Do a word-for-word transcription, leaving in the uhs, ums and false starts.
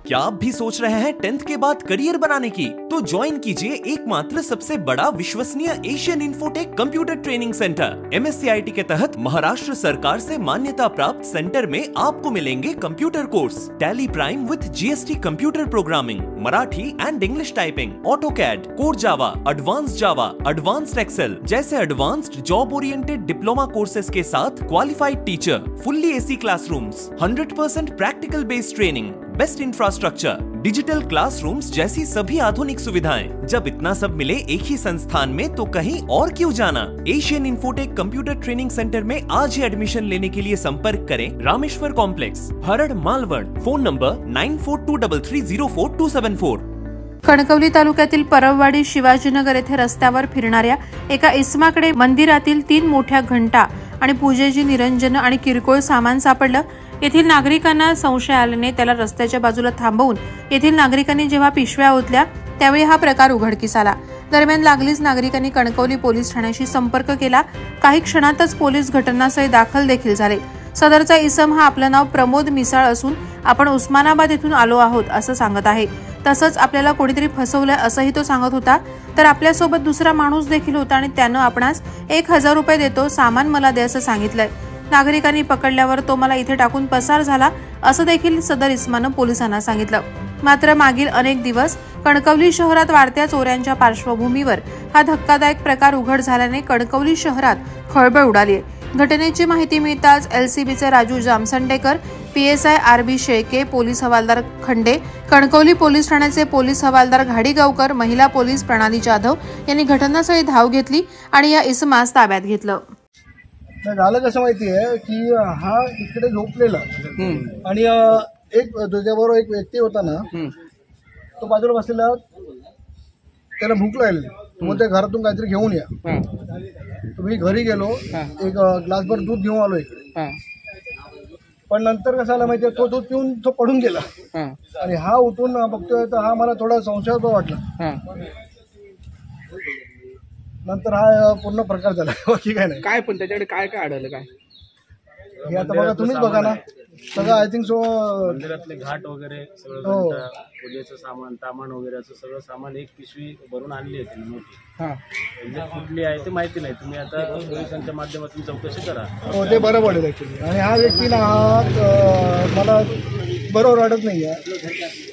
क्या आप भी सोच रहे हैं टेंथ के बाद करियर बनाने की? तो ज्वाइन कीजिए एकमात्र सबसे बड़ा विश्वसनीय Asian Infotech computer training centre. M S C I T के तहत महाराष्ट्र सरकार से मान्यता प्राप्त सेंटर में आपको मिलेंगे computer course, Tally Prime with G S T computer programming, Marathi and English typing, AutoCAD, core Java, advance Java, advanced Excel जैसे advanced job oriented diploma courses के साथ qualified teacher, fully AC classrooms, hundred percent practical based training, best infrastructure, digital classrooms जैसी सभी आधुनिक सुविधाएं। जब इतना सब मिले एक ही संस्थान में तो कहीं और क्यों जाना? Asian Infotech computer training centre में आज ही एडमिशन लेने के लिए संपर्क करें Rameshwar complex, Harad, Malwad. Phone number nine four two three three zero four two seven four. Kankavli तालुक्यातील परववाडी शिवाजीनगर येथे रस्त्यावर फिरणाऱ्या एका इसमाकडे मंदिरातील तीन मोठ्या घंटा आणि पूजेची निरंजन आणि किरकोळ सामान सापडलं। येथील नागरिकांना संशय आल्याने त्याला रस्त्याच्या बाजूला थांबवून येथील नागरिकांनी जेव्हा पिशव्या ओतल्या त्यावेळी हा प्रकार उघडकीस आला। दरम्यान लागलीच नागरिकांनी कणकवली पोलीस ठाण्याशी संपर्क केला। काही क्षणातच पोलीस घटनास्थळी दाखल देखील झाले। सदरचा इसम हा आपलं नाव प्रमोद मिसाळ असून आपण उस्मानाबाद येथून आलो आहोत असं सांगत आहे। तसंच आपल्याला कोणीतरी फसवलंय असंही तो सांगत होता। तर आपल्यासोबत दुसरा माणूस देखील होता आणि त्यानं आपणास एक हजार रुपये देतो, सामान मला दे असं सांगितलंय। नागरिकांनी पकडल्यावर तो मला इथे टाकून पसार झाला असं देखील सदर इस्मानं पोलिसांना सांगितलं। मात्र मागील अनेक दिवस कणकवली शहरात वाढत्या चोऱ्यांच्या पार्श्वभूमीवर हा धक्कादायक प्रकार उघड झाल्याने कणकवली शहरात खळबळ उडाली आहे। घटनेची माहिती मिळताच एलसीबीचे Raju Jamsandekar, PSI RB Shelke, police हवालदार खंडे, कणकवली पोलीस ठाण्याचे पोलीस हवालदार घाडीगावकर, महिला पोलीस प्रणाली जाधव यांनी घटनास्थळी धाव घेतली आणि या इसमास ताब्यात घेतलं। झालं कसं माहिती आहे की हा इकडे झोपलेला आणि एक तुझ्याबरोबर एक व्यक्ती होता ना, तो बाजूला बसलेला, त्याला भूक लागली, मग ते घरातून काहीतरी घेऊन या। मी घरी गेलो, एक ग्लासभर दूध घेऊन आलो इकडे, पण नंतर कसं आलं माहितीये, तो दूध पिऊन तो पडून गेला आणि हा उठून बघतोय तर हा मला थोडा संशयास्पद वाटला। नंतर हा पूर्ण प्रकार झाला, बाकी काय नाही। काय पण त्याच्याकडे काय काय आढळलं काय हे आता बघा, तुम्हीच बघा ना सगळं। आय थिंक सो मंदिरातले घाट वगैरे सगळं, पूजेचं सामान, तामान वगैरे असं सगळं सामान एक पिशवी भरून आणली आहे त्यांनी मोठी। म्हणजे कुठली आहे ते माहिती नाही, तुम्ही आता पोलिसांच्या माध्यमातून चौकशी करा। हो, ते बरं पडेल ऍक्च्युली। आणि हा व्यक्ती ना, हा मला बरोबर वाटत नाही आहे।